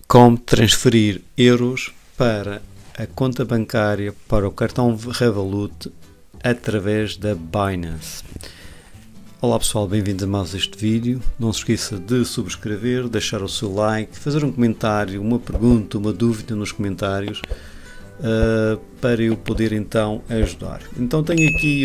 Como transferir euros para a conta bancária para o cartão Revolut através da Binance. Olá pessoal, bem-vindos a mais este vídeo. Não se esqueça de subscrever, deixar o seu like, fazer um comentário, uma pergunta, uma dúvida nos comentários para eu poder então ajudar. Então tenho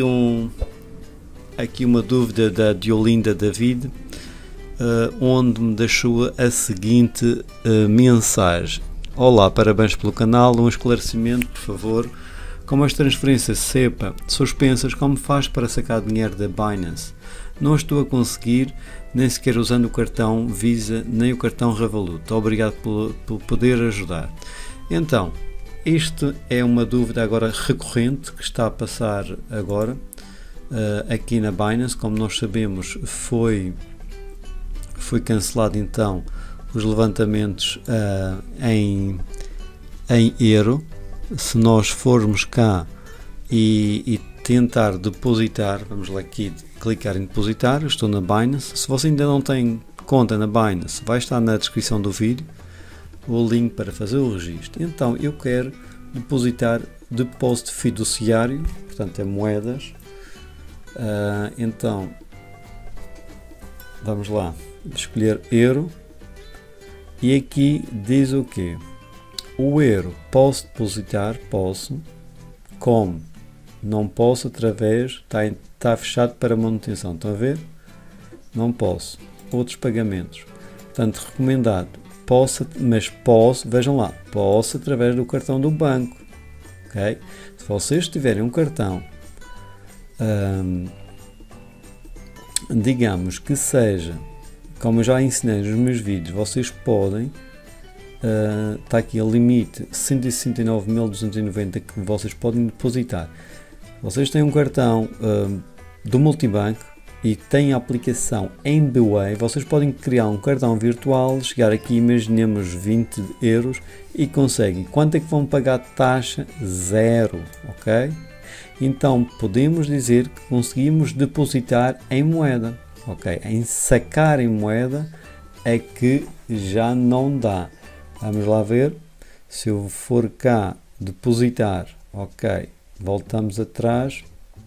aqui uma dúvida da Diolinda David, onde me deixou a seguinte mensagem: olá, parabéns pelo canal, um esclarecimento por favor, como as transferências SEPA suspensas, como faz para sacar dinheiro da Binance? Não estou a conseguir, nem sequer usando o cartão Visa nem o cartão Revolut. Obrigado por poder ajudar. Então, isto é uma dúvida agora recorrente que está a passar agora aqui na Binance. Como nós sabemos, foi cancelado então os levantamentos em euro. Se nós formos cá e tentar depositar, vamos lá aqui clicar em depositar, eu estou na Binance. Se você ainda não tem conta na Binance, vai estar na descrição do vídeo o link para fazer o registro. Então eu quero depositar depósito fiduciário, portanto é moedas. Então vamos lá, escolher euro e aqui diz o quê? O euro posso depositar, posso, como não posso através, está fechado para manutenção, estão a ver? Não posso. Outros pagamentos, portanto recomendado, posso, mas posso, vejam lá, posso através do cartão do banco, ok? Se vocês tiverem um cartão, digamos que seja, como eu já ensinei nos meus vídeos, vocês podem, está aqui o limite 169.290 que vocês podem depositar. Vocês têm um cartão do multibanco e têm a aplicação MBWay, vocês podem criar um cartão virtual, chegar aqui, imaginemos 20 euros e conseguem. Quanto é que vão pagar de taxa? Zero, ok? Então podemos dizer que conseguimos depositar em moeda, ok? Em sacar em moeda é que já não dá. Vamos lá ver, se eu for cá depositar, ok, voltamos atrás,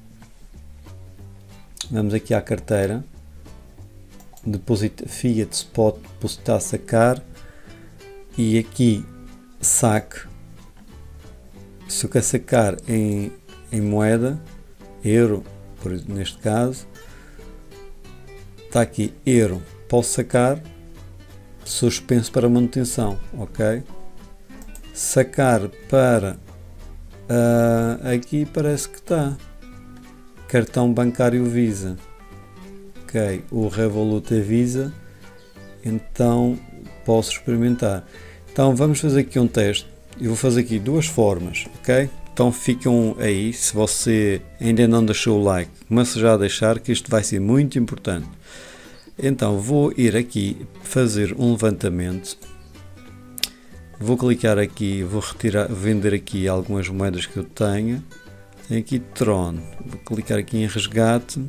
vamos aqui à carteira, deposita, Fiat Spot, depositar, sacar, e aqui saque. Se eu quero sacar em moeda, euro, neste caso, está aqui euro, posso sacar, suspenso para manutenção, ok? Sacar para aqui parece que está cartão bancário Visa, ok? O Revolut é Visa, então posso experimentar. Então vamos fazer aqui um teste. Eu vou fazer aqui duas formas, ok? Então ficam aí, se você ainda não deixou o like, comece já a deixar, que isto vai ser muito importante. Então vou ir aqui fazer um levantamento, vou clicar aqui, vou retirar, vender aqui algumas moedas que eu tenho. Tenho aqui Tron, vou clicar aqui em resgate,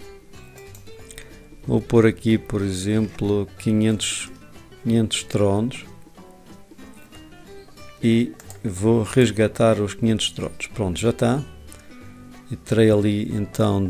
vou pôr aqui por exemplo 500 Trons e vou resgatar os 500 Trons. Pronto, já está. E terei ali então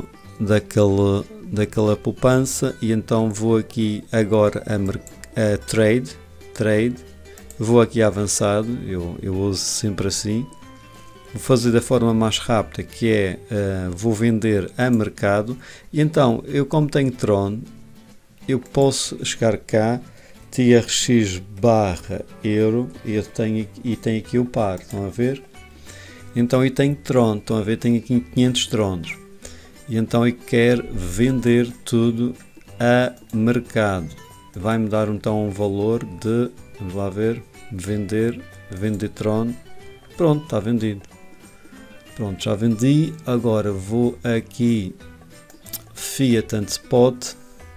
daquela poupança, e então vou aqui agora a trade, vou aqui a avançado, eu uso sempre assim, vou fazer da forma mais rápida, que é, vou vender a mercado, e então eu, como tenho Tron, eu posso chegar cá, TRX barra euro, e tenho aqui o par, estão a ver? Então eu tenho Tron, estão a ver, tenho aqui 500 Trons. E então eu quero vender tudo a mercado. Vai-me dar então um valor de, vamos lá ver, vender Tron. Pronto, está vendido. Pronto, já vendi. Agora vou aqui Fiat and Spot.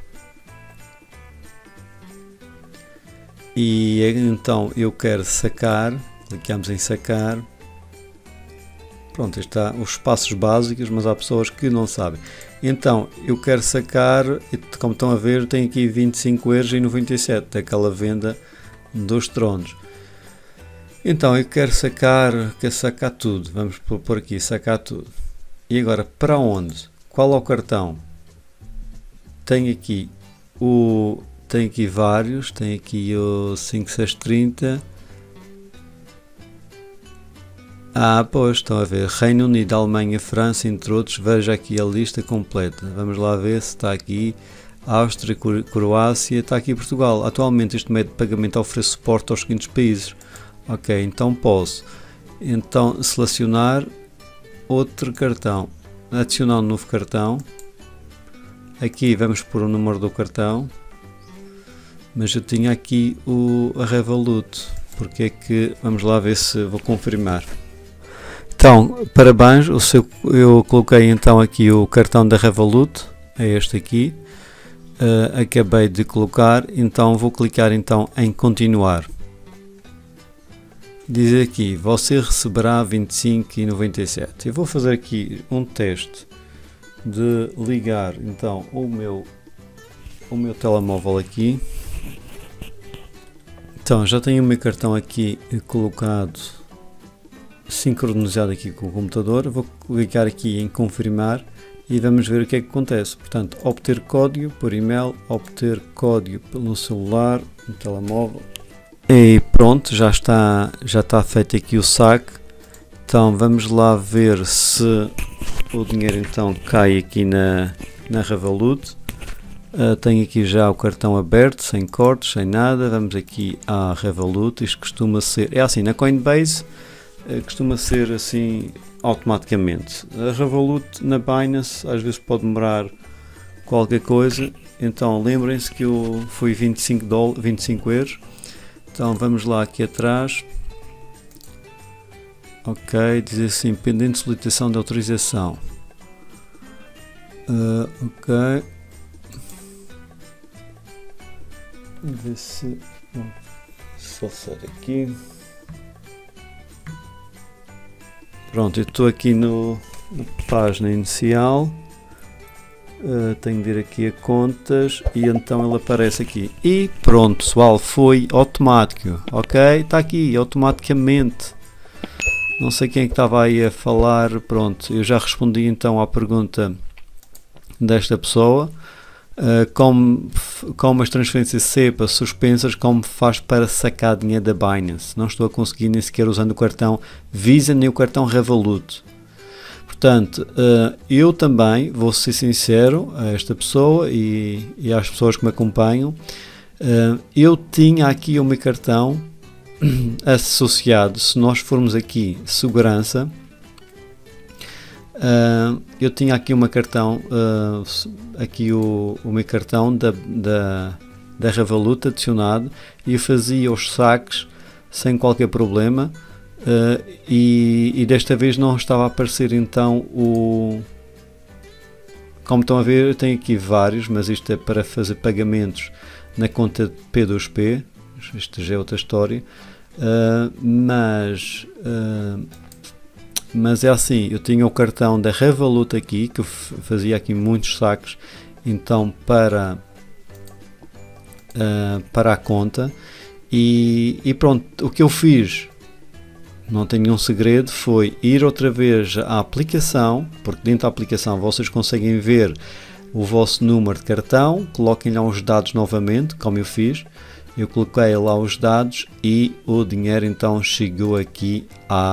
E então eu quero sacar. Clicamos em sacar. Pronto, está os passos básicos, mas há pessoas que não sabem. Então, eu quero sacar, como estão a ver, tem aqui 25,97 € daquela venda dos tronos. Então eu quero sacar tudo. Vamos pôr aqui, sacar tudo. E agora, para onde? Qual é o cartão? Tenho aqui vários. Tenho aqui o 5630. Pois, estão a ver. Reino Unido, Alemanha, França, entre outros. Veja aqui a lista completa. Vamos lá ver se está aqui. Áustria, Croácia, está aqui Portugal. Atualmente este método de pagamento oferece suporte aos seguintes países. Ok, então posso selecionar outro cartão, adicionar um novo cartão. Aqui vamos pôr o número do cartão, mas eu tinha aqui a Revolut, porque é que, vamos lá ver se vou confirmar. Então, parabéns, eu coloquei então aqui o cartão da Revolut, é este aqui, acabei de colocar, então vou clicar então em continuar. Diz aqui, você receberá 25,97. Eu vou fazer aqui um teste de ligar então o meu telemóvel aqui. Então já tenho o meu cartão aqui colocado, sincronizado aqui com o computador. Vou clicar aqui em confirmar e vamos ver o que é que acontece. Portanto, obter código por e-mail, obter código pelo celular, no telemóvel. E pronto, já está feito aqui o saque. Então vamos lá ver se o dinheiro então cai aqui na Revolut. Tenho aqui já o cartão aberto, sem cortes, sem nada. Vamos aqui à Revolut. Isto costuma ser, é assim, na Coinbase costuma ser assim automaticamente. A Revolut na Binance às vezes pode demorar qualquer coisa. Então lembrem-se que eu fui 25 euros. Então vamos lá aqui atrás. Ok, diz assim, pendente de solicitação de autorização. Ok. Vamos ver se... Só sair aqui. Pronto, eu estou aqui na página inicial. Tenho de ir aqui a contas e então ele aparece aqui. E pronto, pessoal, foi automático. Ok, está aqui, automaticamente. Não sei quem é que estava aí a falar. Pronto, eu já respondi então à pergunta desta pessoa. Como as transferências SEPA suspensas, como faz para sacar dinheiro da Binance? Não estou a conseguir nem sequer usando o cartão Visa nem o cartão Revolut. Portanto, eu também vou ser sincero a esta pessoa e às pessoas que me acompanham. Eu tinha aqui o meu cartão associado. Se nós formos aqui segurança, eu tinha aqui o meu cartão, o meu cartão da Revolut adicionado e eu fazia os saques sem qualquer problema. E desta vez não estava a aparecer então como estão a ver, eu tenho aqui vários, mas isto é para fazer pagamentos na conta de P2P. Isto já é outra história. Mas é assim, eu tinha o cartão da Revolut aqui, que eu fazia aqui muitos saques então para a conta e pronto, o que eu fiz, não tem nenhum segredo, foi ir outra vez à aplicação, porque dentro da aplicação vocês conseguem ver o vosso número de cartão, coloquem lá os dados novamente, como eu fiz. Eu coloquei lá os dados e o dinheiro então chegou aqui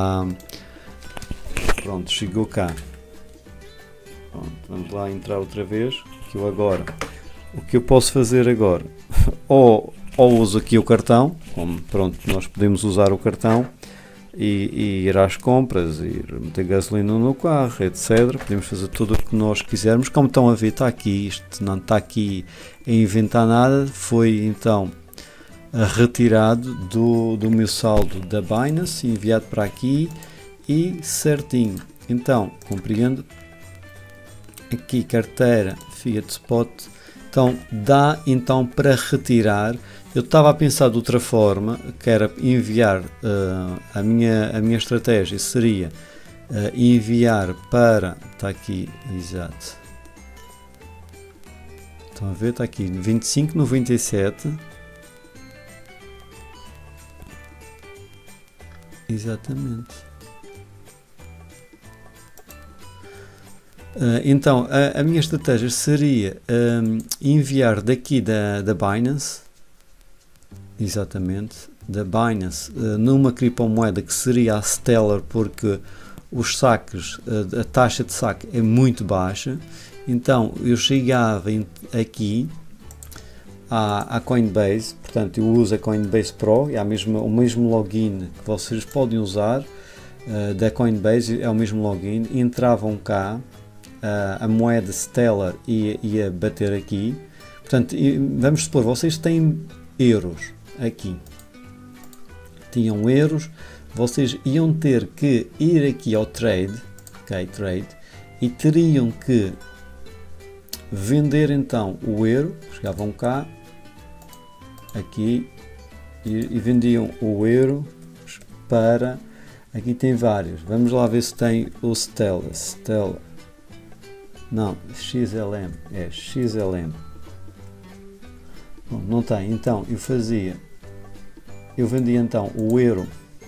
pronto, chegou cá. Pronto, vamos lá entrar outra vez, que eu agora, o que eu posso fazer agora, ou uso aqui o cartão, como pronto, nós podemos usar o cartão e ir às compras, ir meter gasolina no carro, etc. Podemos fazer tudo o que nós quisermos. Como estão a ver, está aqui, isto não está aqui a inventar nada, foi então retirado do meu saldo da Binance, enviado para aqui e certinho. Então, compreendo. Aqui carteira Fiat Spot. Então dá então para retirar. Eu estava a pensar de outra forma, que era enviar a minha estratégia seria enviar para, está aqui, exato, estão a ver, está aqui 25,97. Exatamente. Então, a minha estratégia seria enviar daqui da Binance, exatamente, da Binance, numa criptomoeda que seria a Stellar, porque os saques, a taxa de saque é muito baixa. Então eu chegava aqui à Coinbase, portanto eu uso a Coinbase Pro, é o mesmo login que vocês podem usar da Coinbase, é o mesmo login. Entravam cá, a moeda Stellar ia bater aqui, portanto vamos supor, vocês têm euros aqui, tinham euros, vocês iam ter que ir aqui ao trade, ok, trade, e teriam que vender então o euro, chegavam cá, aqui, e vendiam o euro para, aqui tem vários, vamos lá ver se tem o Stellar, não, XLM, é XLM, bom, não tem, então eu vendia então o euro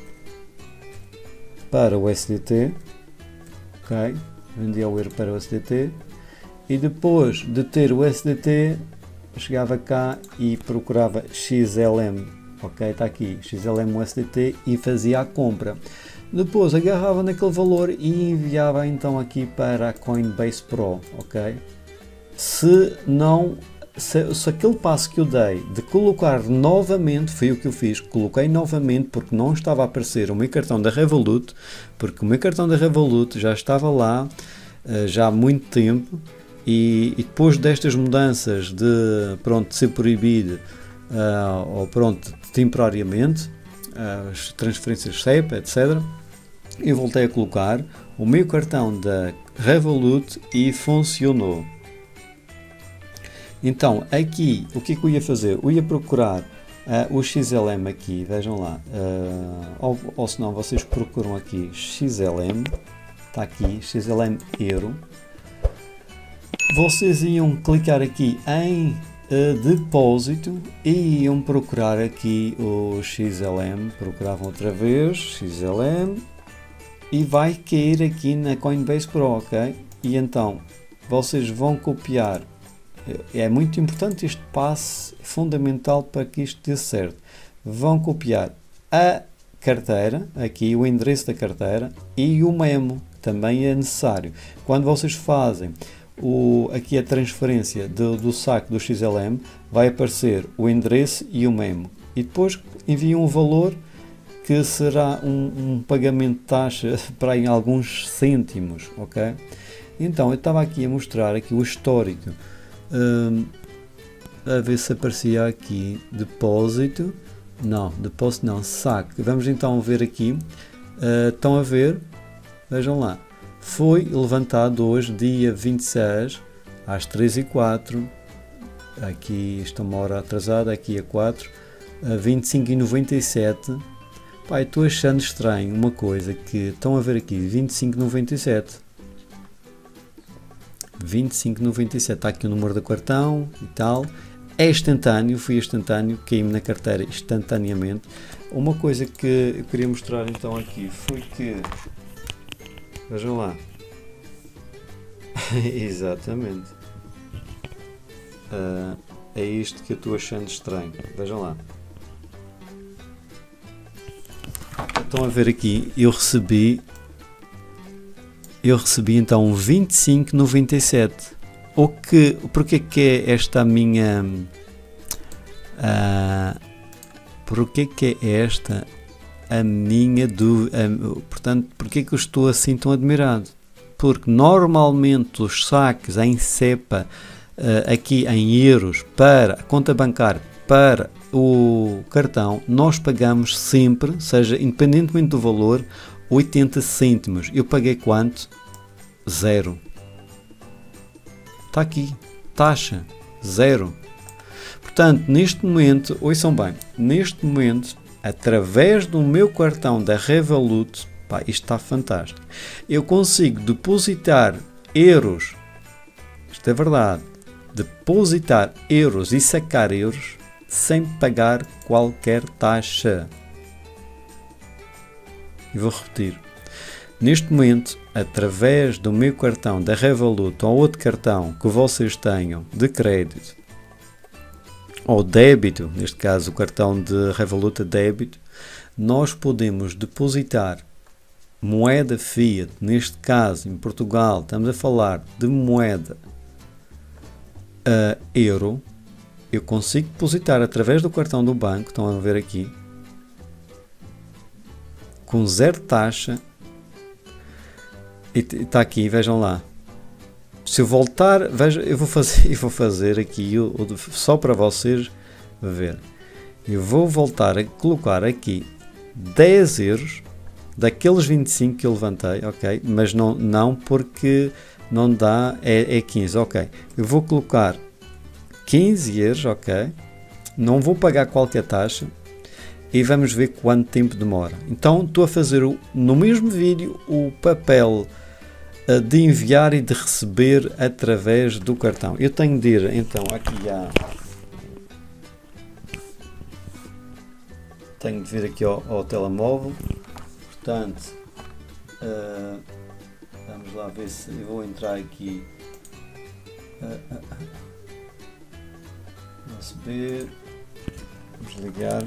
para o USDT, ok, vendia o euro para o USDT, e depois de ter o USDT chegava cá e procurava XLM, ok, está aqui, XLM USDT, e fazia a compra. Depois agarrava naquele valor e enviava então aqui para a Coinbase Pro, ok. Se aquele passo que eu dei de colocar novamente, foi o que eu fiz, coloquei novamente porque não estava a aparecer o meu cartão da Revolut, porque o meu cartão da Revolut já estava lá já há muito tempo, e depois destas mudanças de ser proibido ou temporariamente as transferências SEPA, etc., eu voltei a colocar o meu cartão da Revolut e funcionou. Então aqui o que é que eu ia fazer? Eu ia procurar o XLM aqui, vejam lá, ou se não vocês procuram aqui XLM, está aqui, XLM Euro. Vocês iam clicar aqui em depósito e iam procurar aqui o XLM, procuravam outra vez XLM e vai cair aqui na Coinbase Pro, ok? E então vocês vão copiar. É muito importante este passo, é fundamental para que isto dê certo. Vão copiar a carteira, aqui o endereço da carteira, e o memo, também é necessário. Quando vocês fazem aqui a transferência do saque do XLM, vai aparecer o endereço e o memo. E depois enviam um valor que será um pagamento de taxa para em alguns cêntimos, ok? Então eu estava aqui a mostrar aqui o histórico. A ver se aparecia aqui depósito, não, saque. Vamos então ver aqui, estão a ver, vejam lá, foi levantado hoje, dia 26, às 3h04, aqui está uma hora atrasada, aqui a 4, 25,97. Pai, estou achando estranho uma coisa que estão a ver aqui, 25,97. 25,97, está aqui o número do cartão e tal, é instantâneo, foi instantâneo, caiu-me na carteira instantaneamente. Uma coisa que eu queria mostrar então aqui foi que, vejam lá, exatamente, é isto que eu estou achando estranho, vejam lá, estão a ver aqui, eu recebi então 25,97. Porque que é esta a minha... porque que é esta a minha dúvida? Portanto, porque que eu estou assim tão admirado? Porque normalmente os saques em SEPA, aqui em euros, para a conta bancária, para o cartão, nós pagamos sempre, seja independentemente do valor, 80 cêntimos. Eu paguei quanto? 0. Está aqui, taxa 0. Portanto, neste momento, ouçam bem, neste momento, através do meu cartão da Revolut, pá, isto está fantástico, eu consigo depositar euros, isto é verdade, depositar euros e sacar euros sem pagar qualquer taxa. E vou repetir. Neste momento, através do meu cartão da Revolut ou outro cartão que vocês tenham de crédito ou débito, neste caso o cartão de Revolut é débito, nós podemos depositar moeda fiat, neste caso em Portugal estamos a falar de moeda euro. Eu consigo depositar através do cartão do banco, estão a ver aqui, com zero taxa, e está aqui, vejam lá. Se eu voltar, veja, eu vou fazer aqui só para vocês ver. Eu vou voltar a colocar aqui 10 euros daqueles 25 que eu levantei, ok? Mas não porque não dá, é 15, ok? Eu vou colocar 15 euros, ok? Não vou pagar qualquer taxa e vamos ver quanto tempo demora. Então estou a fazer no mesmo vídeo o papel de enviar e de receber através do cartão. Eu tenho de ir então aqui tenho de vir aqui ao telemóvel, portanto vamos lá ver se eu vou entrar aqui, receber, vamos ligar.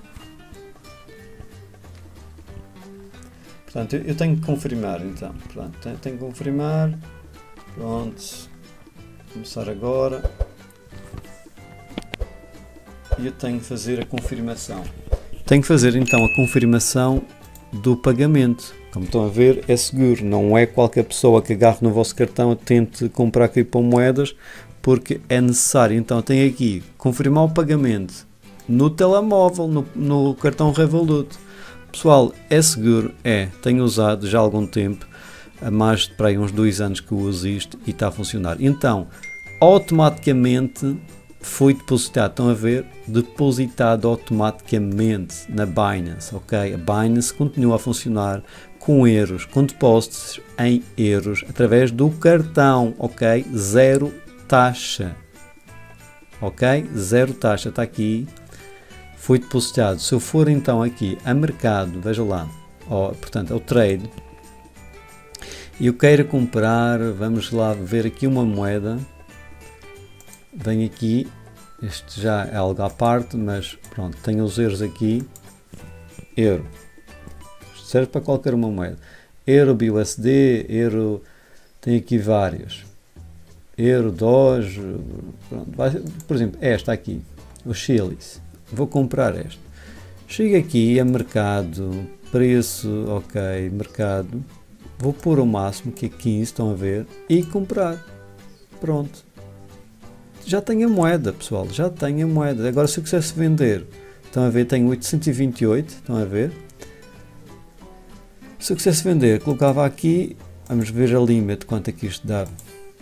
Portanto, eu tenho que confirmar então. Portanto, tenho que confirmar. Pronto. Começar agora. E eu tenho que fazer a confirmação. Tenho que fazer então a confirmação do pagamento. Como estão a ver, é seguro. Não é qualquer pessoa que agarre no vosso cartão e tente comprar criptomoedas, porque é necessário. Então, tem aqui confirmar o pagamento no telemóvel, no cartão Revolut. Pessoal, é seguro, tenho usado já há algum tempo, há mais de para aí uns 2 anos que eu uso isto e está a funcionar. Então, automaticamente foi depositado, estão a ver? Depositado automaticamente na Binance, ok? A Binance continua a funcionar com euros, com depósitos em euros, através do cartão, ok? Zero taxa, ok? Zero taxa, está aqui. Foi depositado. Se eu for então aqui a mercado, veja lá, portanto, ao trade, e eu quero comprar, vamos lá ver aqui uma moeda, venho aqui, este já é algo à parte, mas pronto, tenho os euros aqui, euro, isto serve para qualquer uma moeda, euro, BUSD, euro, tem aqui vários, euro, Doge, pronto, por exemplo, esta aqui, o Chilis. Vou comprar este. Chego aqui a mercado, preço, ok, mercado. Vou pôr o máximo, que é 15, estão a ver, e comprar. Pronto. Já tenho a moeda, pessoal, já tenho a moeda. Agora, se eu quisesse vender, estão a ver, tenho 828, estão a ver. Se eu quisesse vender, colocava aqui, vamos ver a limite, quanto é que isto dá.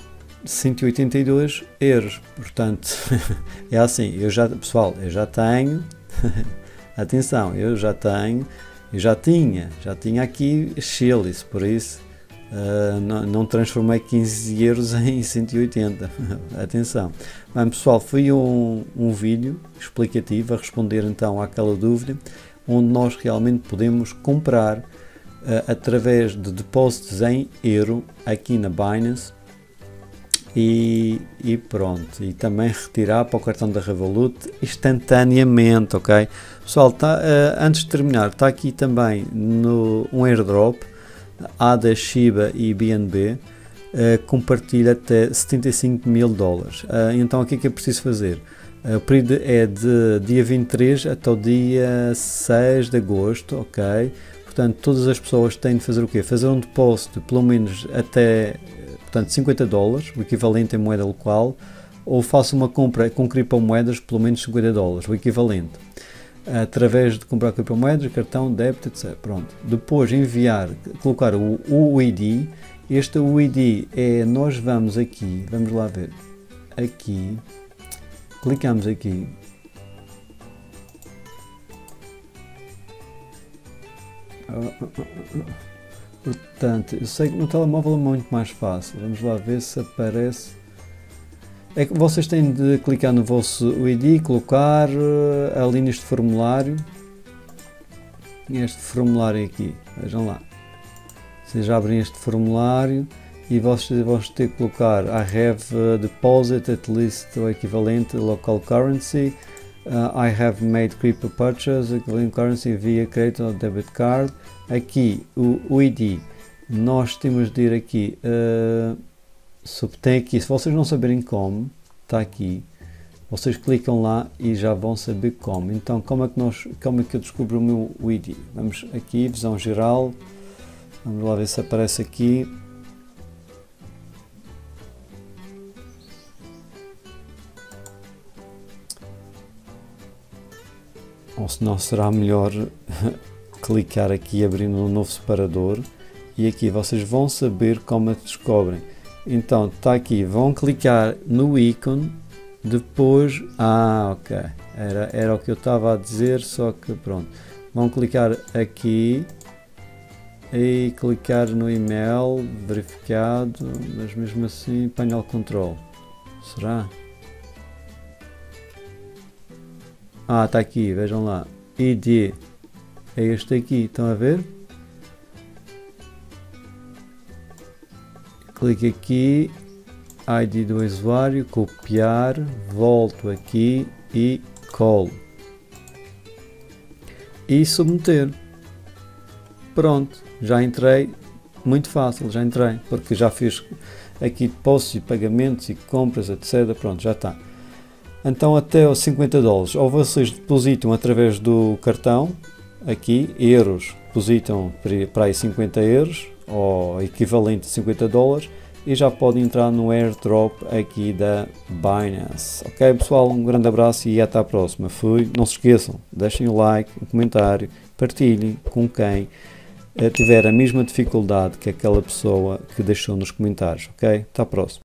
182 euros, portanto, é assim, pessoal, eu já tenho, atenção, eu já tinha aqui Chilis, por isso não transformei 15 euros em 180, atenção. Bem, pessoal, foi um vídeo explicativo a responder então àquela dúvida, onde nós realmente podemos comprar através de depósitos em euro aqui na Binance. E pronto, e também retirar para o cartão da Revolut instantaneamente, ok? Pessoal, antes de terminar, está aqui também um airdrop, ADA, Shiba e BNB, compartilha até 75 mil dólares. Então, o que é que é preciso fazer? O período é de dia 23 até o dia 6 de agosto, ok? Portanto, todas as pessoas têm de fazer o quê? Fazer um depósito, pelo menos até... Portanto, 50 dólares, o equivalente em moeda local, ou faça uma compra com criptomoedas, pelo menos 50 dólares, o equivalente. Através de comprar criptomoedas, cartão, débito, etc. Pronto. Depois enviar, colocar o UID. Este UID é, nós vamos aqui, vamos lá ver, aqui, clicamos aqui. Portanto, eu sei que no telemóvel é muito mais fácil. Vamos lá ver se aparece. É que vocês têm de clicar no vosso ID, colocar a linha de formulário. este formulário aqui, vejam lá. Vocês abrem este formulário e vocês vão ter que colocar I have deposit at least o equivalente local currency. I have made crypto purchase equivalent currency via credit or debit card. Aqui o ID, nós temos de ir aqui, tem aqui, se vocês não saberem como, está aqui, vocês clicam lá e já vão saber como. Então como é que eu descubro o meu ID? Vamos aqui, visão geral, vamos lá ver se aparece aqui. Ou se não, será melhor clicar aqui abrindo um novo separador e aqui vocês vão saber como é que descobrem. Então está aqui, vão clicar no ícone, depois, ok, era o que eu estava a dizer, só que pronto, vão clicar aqui e clicar no e-mail verificado, mas mesmo assim painel control, será? Está aqui, vejam lá, ID, é este aqui, estão a ver? Clique aqui, ID do usuário, copiar, volto aqui e colo. E submeter. Pronto, já entrei, muito fácil, já entrei, porque já fiz aqui depósitos e pagamentos e compras, etc. Pronto, já está. Então até aos 50 dólares, ou vocês depositam através do cartão, aqui, euros, depositam para aí 50 euros, ou equivalente a 50 dólares, e já podem entrar no airdrop aqui da Binance. Ok pessoal, um grande abraço e até à próxima. Não se esqueçam, deixem o like, um comentário, partilhem com quem tiver a mesma dificuldade que aquela pessoa que deixou nos comentários. Ok, até à próxima.